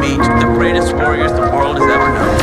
stage the greatest warriors the world has ever known.